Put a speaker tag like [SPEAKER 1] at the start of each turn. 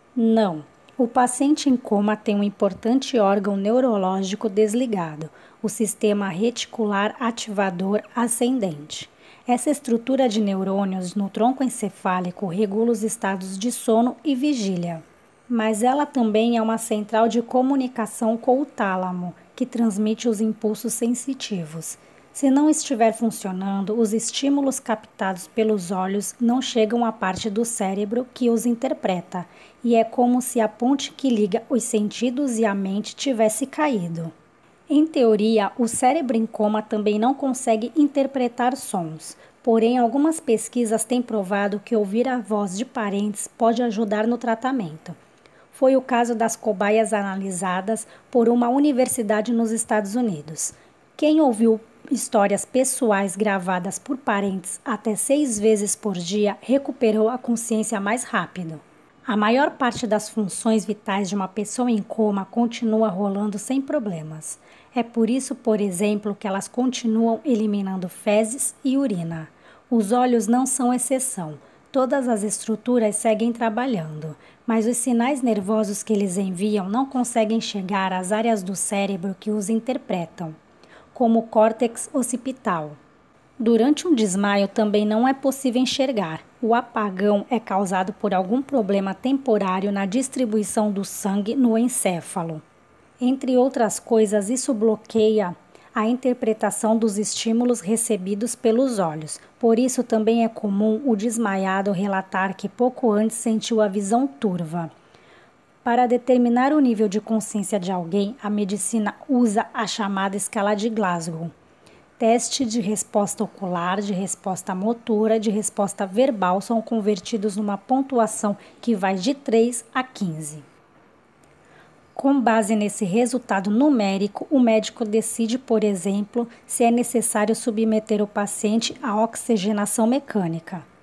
[SPEAKER 1] Não. O paciente em coma tem um importante órgão neurológico desligado, o sistema reticular ativador ascendente. Essa estrutura de neurônios no tronco encefálico regula os estados de sono e vigília. Mas ela também é uma central de comunicação com o tálamo, que transmite os impulsos sensitivos. Se não estiver funcionando, os estímulos captados pelos olhos não chegam à parte do cérebro que os interpreta, e é como se a ponte que liga os sentidos e a mente tivesse caído. Em teoria, o cérebro em coma também não consegue interpretar sons, porém algumas pesquisas têm provado que ouvir a voz de parentes pode ajudar no tratamento. Foi o caso das cobaias analisadas por uma universidade nos Estados Unidos. Quem ouviu histórias pessoais gravadas por parentes até 6 vezes por dia recuperou a consciência mais rápido. A maior parte das funções vitais de uma pessoa em coma continua rolando sem problemas. É por isso, por exemplo, que elas continuam eliminando fezes e urina. Os olhos não são exceção. Todas as estruturas seguem trabalhando, mas os sinais nervosos que eles enviam não conseguem chegar às áreas do cérebro que os interpretam, como o córtex occipital. Durante um desmaio também não é possível enxergar. O apagão é causado por algum problema temporário na distribuição do sangue no encéfalo. Entre outras coisas, isso bloqueia a interpretação dos estímulos recebidos pelos olhos. Por isso também é comum o desmaiado relatar que pouco antes sentiu a visão turva. Para determinar o nível de consciência de alguém, a medicina usa a chamada escala de Glasgow. Teste de resposta ocular, de resposta motora, de resposta verbal são convertidos numa pontuação que vai de 3 a 15. Com base nesse resultado numérico, o médico decide, por exemplo, se é necessário submeter o paciente à oxigenação mecânica.